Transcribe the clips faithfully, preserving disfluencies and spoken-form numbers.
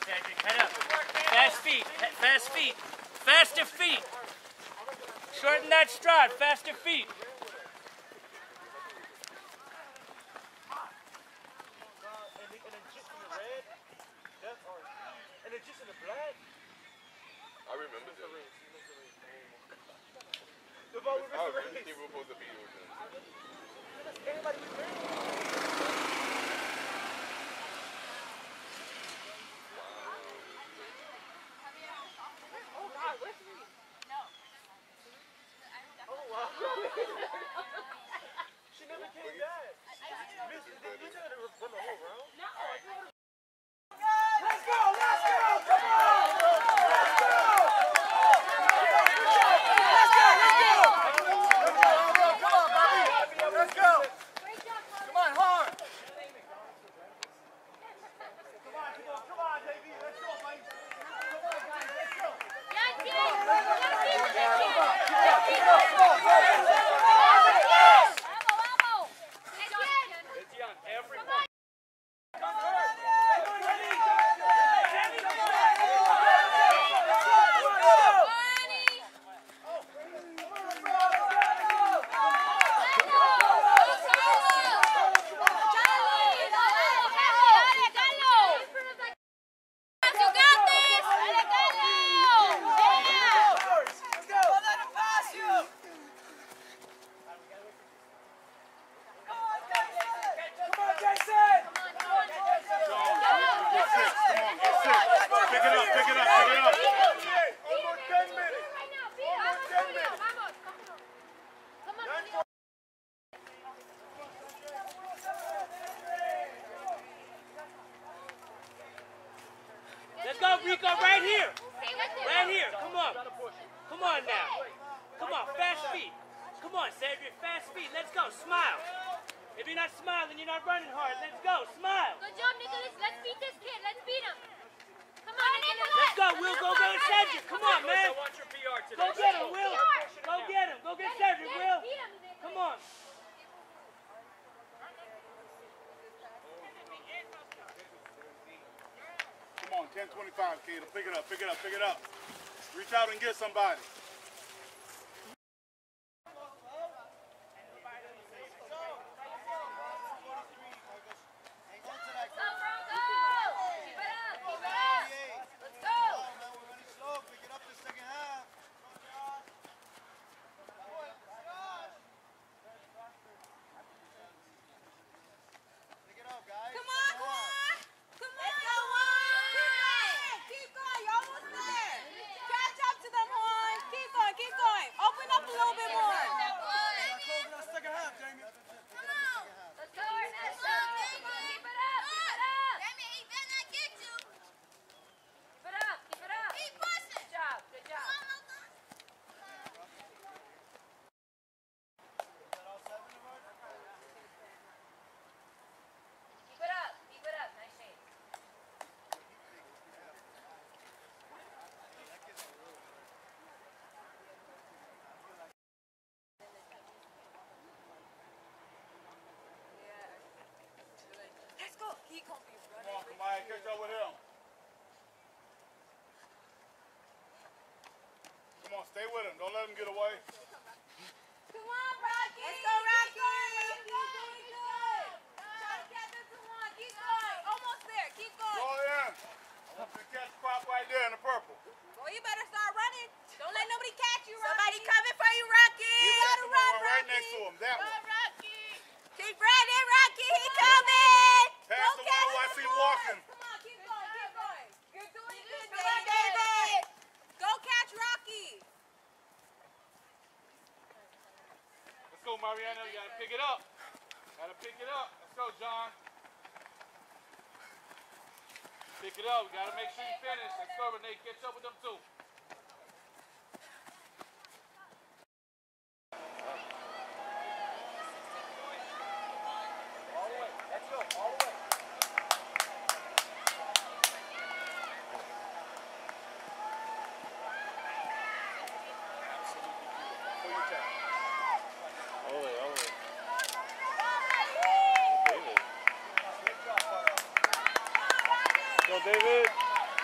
Cedric, head up. Fast feet, fast feet. Faster feet. Shorten that stride, faster feet. I remember that. The ball was oh, really think we're supposed to be with them. Everybody was Oh God, where's me? No. Oh wow. She never came back. Miss, did you tell her to run the whole round? No. Let's go, let's go, come on! Let's go! Let's go! Come on, hard! Come on, come on, come on, baby. Let's go, buddy. Come on, guys, let's go. Let's go. Keep it up, come on, go. It's young, everybody. Let's go, Rico, right here. Right here. Come on. Come on now. Come on, fast feet. Come on, Cedric, fast feet. Let's go. Smile. If you're not smiling, you're not running hard. Let's go. Smile. Good job, Nicholas. Let's beat this kid. Let's beat him. Come on, Nicholas. Let's go. We'll go get Cedric. Come on, man. I want your P R today. Go get him, Will. Go get him. Go get Cedric, Will. Come on. Come on, ten twenty-five, kid. Pick it up, pick it up, pick it up. Reach out and get somebody. Come on, Kamaya, catch up with him. Come on, stay with him. Don't let him get away. Come on, Rocky. Let's go, Rocky. Keep going. Good. Try to catch this one. Keep going. Almost there. Keep going. Go in. I want you to catch the crop right there in the purple. Boy, you better start running. Don't let nobody catch you, Rocky. Somebody coming for you, Rocky. You gotta run, Rocky. Right next to him. That run, one. Rocky. Keep running, Rocky. He coming. Pass the wall. I see walking. Come on, keep going, keep going. You're doing good, David. Come on, David. Go catch Rocky. Let's go, Mariano. You gotta pick it up. Gotta pick it up. Let's go, John. Pick it up. We gotta make sure you finish. Let's go, Renee. Catch up with them too. All the way. Let's go. All the way. David.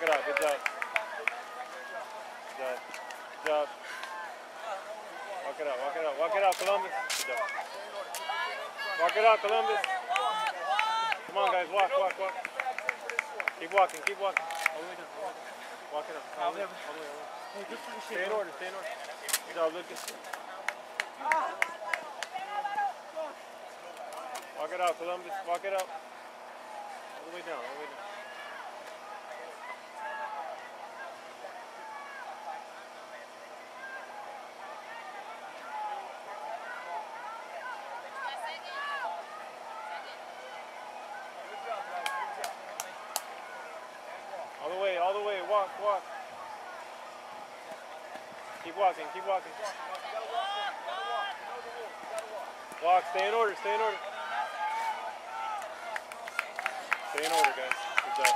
it out. Good job. Good job. Good job. Walk it out. Walk it out. Walk it out, Columbus. Good job. Walk it out, Columbus. Come on, guys. Walk, walk, walk. Keep walking. Keep walking. All the way down. Walk it out. All the way, all the way, all the way. Stay in order. Stay in order. Good job, Lucas. Walk it out, Columbus. Walk it out. All the way down. All the way down. All the way, all the way. Walk, walk. Keep walking, keep walking. Walk, stay in order, stay in order. Stay in order, guys. Good job.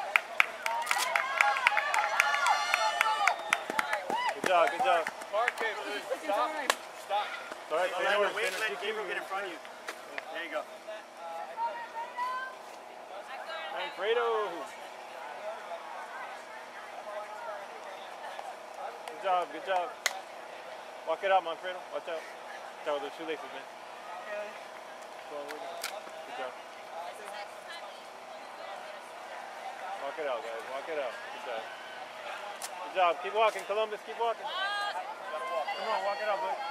Good job, good job. Parquet, please. Stop. Stop. All right, stay in order. Wait, Stay in let order. Gabriel get in front of you. There you go. Manfredo. Good job, good job. Walk it out, Manfredo. Watch out. Watch out with the shoelaces, man. Good job. Walk it out, guys. Walk it out. Good job. Good job. Keep walking, Columbus. Keep walking. Come on, walk it out, bud.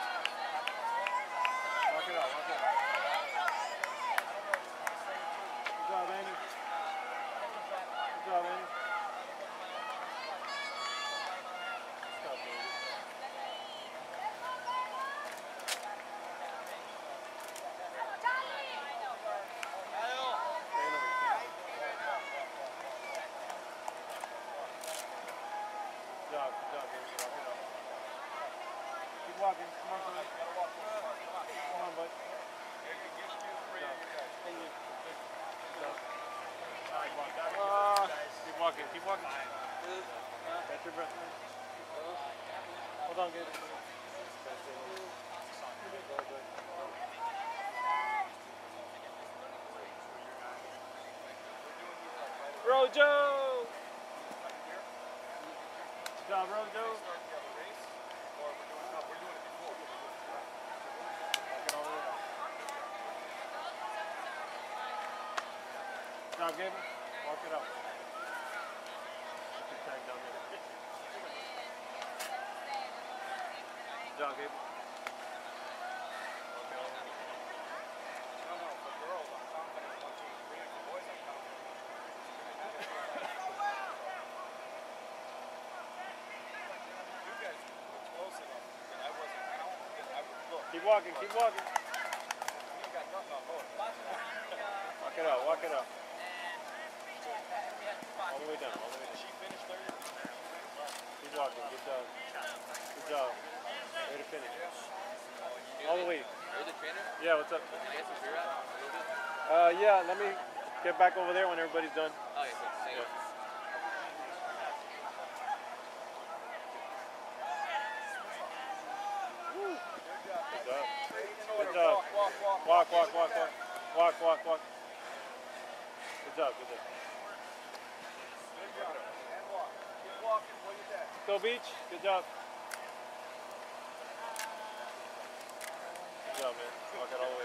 Walk it out, walk it out. Good job, Andy. Good job, Andy. Stop, baby. Good job, good job, baby. Walk it out. Keep walking. Come on, son. Come on, bud. Good job. Good job. Ah, keep walking, keep walking. Catch your breath, man. Hold on, good. Rojo! Good job, Rojo. Good job, Gabriel. Walk it out. Put your tag down there. Good job, Gabriel. Walk it out. No, no, for girls, I'm counting one, two, three. For boys, I'm counting. You guys were close enough that I wasn't counting because I would look. Keep walking, keep walking. You got nothing on board. Walk it out, walk it out. All the way down, all the way down. She finished third. Keep walking, good job. Good job. Way to finish. All the way. Are you the trainer? Yeah, what's up? Can I get some beer out? A little bit? Uh, yeah, let me get back over there when everybody's done. Oh, yeah, so thank you. Good job. Good job. Walk, walk, walk, walk. Walk, walk, walk. Good job, good job. Go Beach. Good job. Good job, man. Walk it all the way.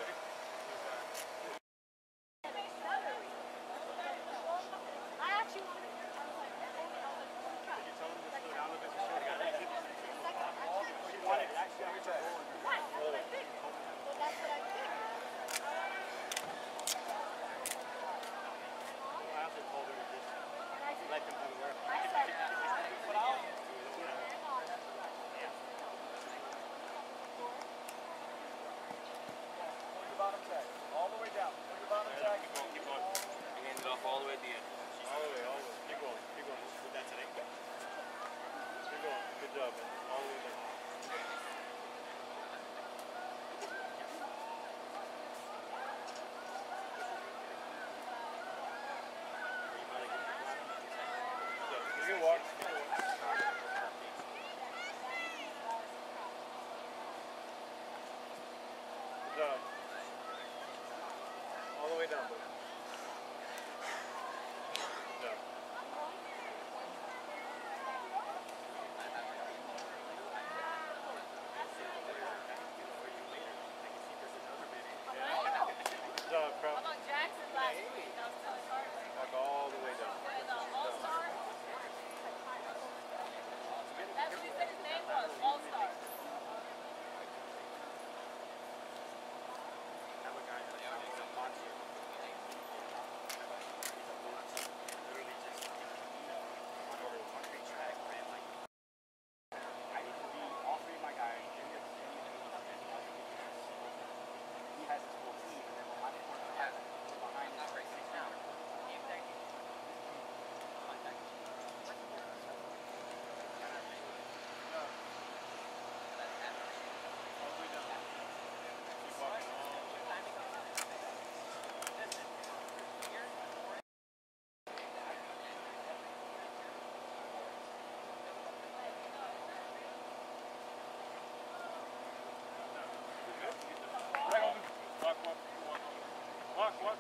What?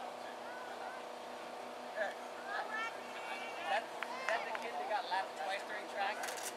That, is that the kid that got lapped twice during track?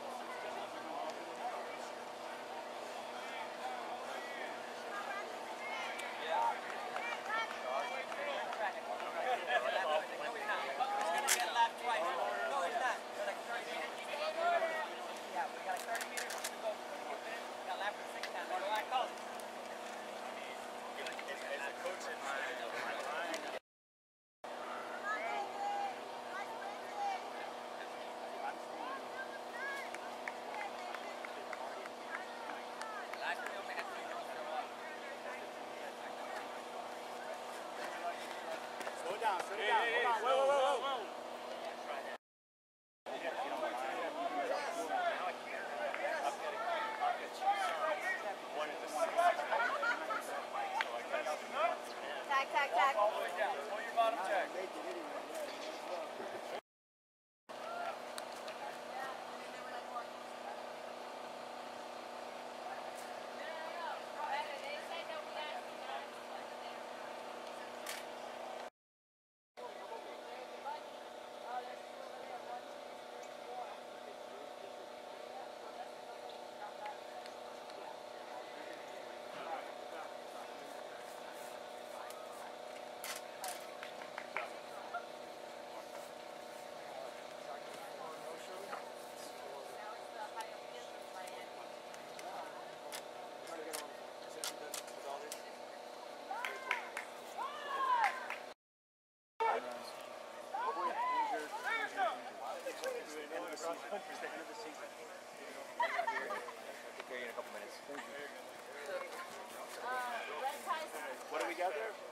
Slow it down, slow it down. Hold on, whoa, whoa, whoa, whoa. Tag, tag, tag. All the way down. Pull your bottom tag. What do we got there?